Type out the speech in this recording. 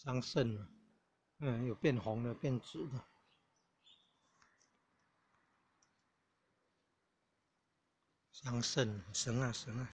桑葚了，有变红的，变紫的，桑葚，神啊神啊！